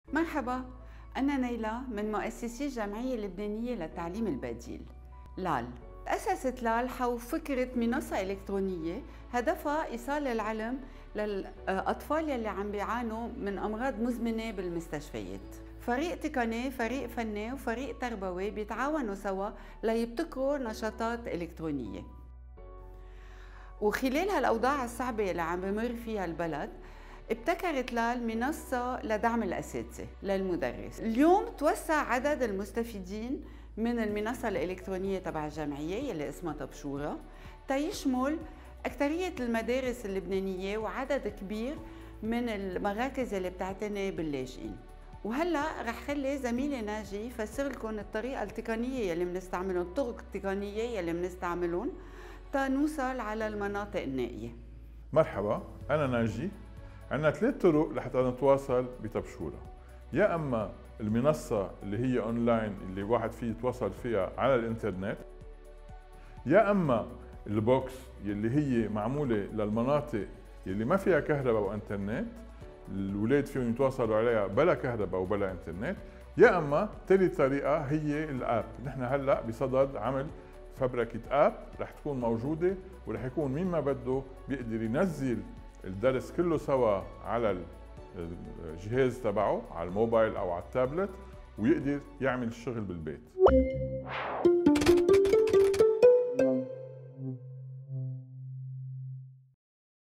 مرحبا، أنا نيلة من مؤسسي الجمعية اللبنانية للتعليم البديل لال. تأسست لال حول فكرة منصة إلكترونية هدفها إيصال العلم للأطفال يلي عم بيعانوا من أمراض مزمنة بالمستشفيات. فريق تقني، فريق فني وفريق تربوي بيتعاونوا سوا ليبتكروا نشاطات إلكترونية. وخلال هالأوضاع الصعبة اللي عم بمر فيها البلد، ابتكرت لال منصة لدعم الأساتذة للمدرس. اليوم توسع عدد المستفيدين من المنصة الإلكترونية تبع الجمعية اللي اسمها طبشورة تيشمل أكثرية المدارس اللبنانية وعدد كبير من المراكز اللي بتعتني باللاجئين. وهلا رح خلي زميلي ناجي يفسر لكم الطريقة التقنية يلي بنستعملهم، الطرق التقنية يلي بنستعملهم تنوصل على المناطق النائية. مرحبا، أنا ناجي. عندنا 3 طرق لحتى نتواصل بطبشورة. يا اما المنصة اللي هي اونلاين اللي واحد فيه يتواصل فيها على الانترنت، يا اما البوكس اللي هي معمولة للمناطق اللي ما فيها كهرباء وانترنت، الولاد فيهم يتواصلوا عليها بلا كهرباء وبلا انترنت، يا اما ثالث طريقة هي الاب. نحن هلا بصدد عمل فبركة اب رح تكون موجودة ورح يكون مين ما بده بيقدر ينزل الدرس كله سوا على الجهاز تبعه على الموبايل او على التابلت ويقدر يعمل الشغل بالبيت.